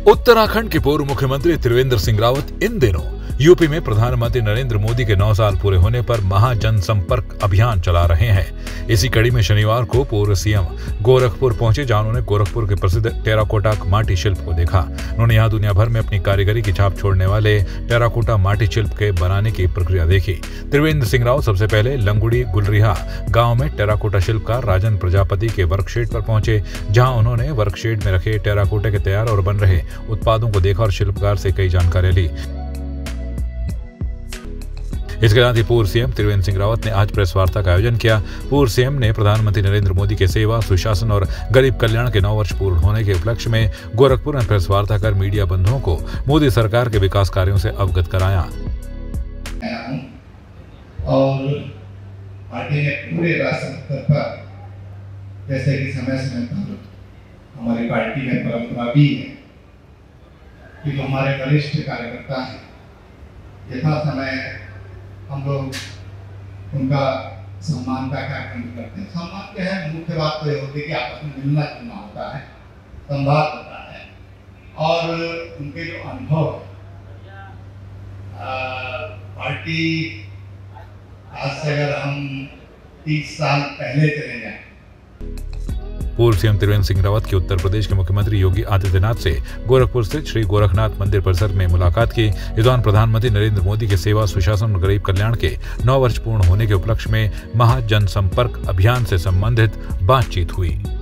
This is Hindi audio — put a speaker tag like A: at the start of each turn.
A: उत्तराखंड के पूर्व मुख्यमंत्री त्रिवेंद्र सिंह रावत इन दिनों यूपी में प्रधानमंत्री नरेंद्र मोदी के 9 साल पूरे होने पर महाजनसंपर्क अभियान चला रहे हैं। इसी कड़ी में शनिवार को पूर्व सीएम गोरखपुर पहुंचे, जहां उन्होंने गोरखपुर के प्रसिद्ध टेराकोटा माटी शिल्प को देखा। उन्होंने यहां दुनिया भर में अपनी कारीगरी की छाप छोड़ने वाले टेराकोटा माटी शिल्प के बनाने की प्रक्रिया देखी। त्रिवेंद्र सिंह रावत सबसे पहले लंगुड़ी गुलरिहा गांव में टेराकोटा शिल्पकार राजन प्रजापति के वर्कशेड पर पहुंचे, जहां उन्होंने वर्कशेड में रखे टेराकोटा के तैयार और बन रहे उत्पादों को देखा और शिल्पकार से कई जानकारियां ली। इसके साथ ही पूर्व सीएम त्रिवेंद्र सिंह रावत ने आज प्रेस वार्ता का आयोजन किया। पूर्व सीएम ने प्रधानमंत्री नरेंद्र मोदी के सेवा, सुशासन और गरीब कल्याण के 9 वर्ष पूर्ण होने के उपलक्ष्य में गोरखपुर में प्रेस वार्ता कर मीडिया बंधुओं को मोदी सरकार के विकास कार्यों से अवगत कराया।
B: और पार्टी ने पूरे राष्ट्र स्तर पर, जैसे कि समय समय पर हमारी पार्टी में परंपरा भी है कि जो हमारे वरिष्ठ कार्यकर्ता हैं, यथा समय हम लोग उनका सम्मान का कार्यक्रम करते हैं। सम्मान क्या है, मुख्य बात तो ये होती है कि आपस में मिलना जुलना होता है, संवाद होता है। और उनके जो अनुभव पार्टी आज से अगर हम 30 साल पहले चले जाएं।
A: पूर्व सीएम त्रिवेंद्र सिंह रावत की उत्तर प्रदेश के मुख्यमंत्री योगी आदित्यनाथ से गोरखपुर स्थित श्री गोरखनाथ मंदिर परिसर में मुलाकात की। इस दौरान प्रधानमंत्री नरेंद्र मोदी के सेवा, सुशासन और गरीब कल्याण के 9 वर्ष पूर्ण होने के उपलक्ष्य में महाजनसंपर्क अभियान से संबंधित बातचीत हुई।